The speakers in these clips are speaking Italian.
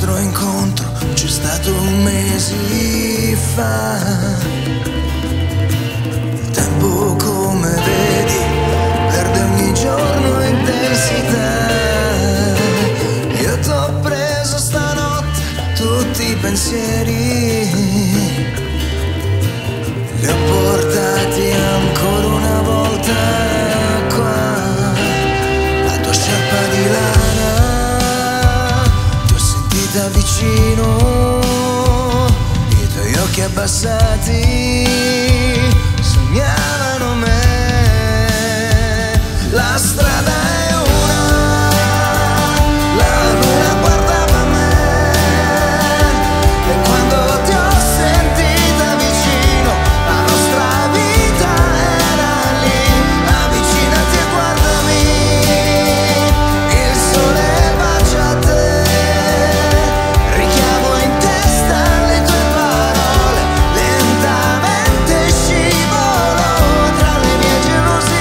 L'altro incontro c'è stato mesi fa. Il tempo, come vedi, perde ogni giorno intensità. Io t'ho preso stanotte tutti i pensieri, li ho portati ancora una volta qua. La tua sciarpa di lana ti ho sentita vicino, i tuoi occhi abbassati sognavano me. La strada è una, la luna guardava me, e quando ti ho sentita vicino la nostra vita era lì. Avvicinati e guardami, il sole bacia te, richiamo in testa le tue parole, lentamente scivolo tra le mie gelosie.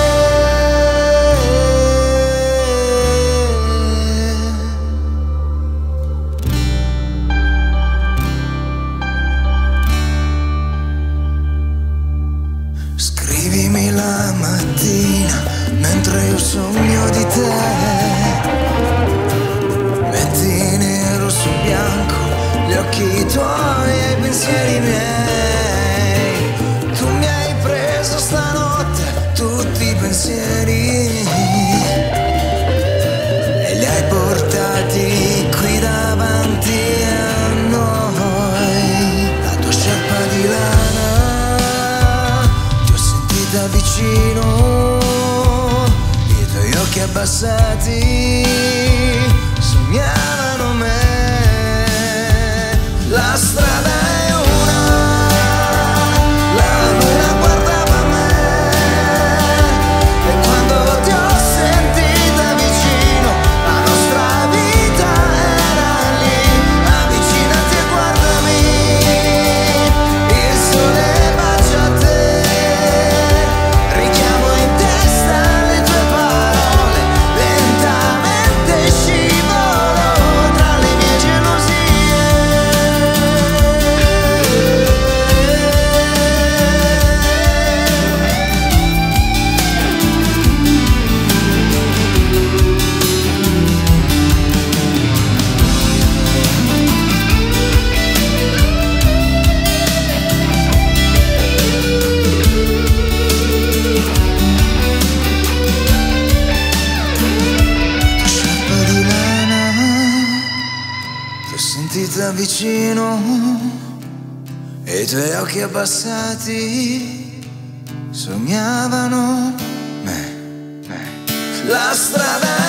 Scrivimi la mattina mentre io sogno di te, metti nero su bianco gli occhi tuoi e i pensieri miei. Tu mi hai preso stanotte tutti i pensieri e li hai portati qui davanti a noi. La tua sciarpa di lana ti ho sentita vicino, i tuoi occhi abbassati sognavano me. La strada è una, la luna guardava me, e quando ti ho sentita vicino la nostra vita era lì. Avvicinati e guardami, il sole bacia te, richiamo in testa le tue parole, lentamente scivolo tra le mie gelosie. Sciarpa di lana ti ho sentita vicino, e i tuoi occhi abbassati sognavano me. La strada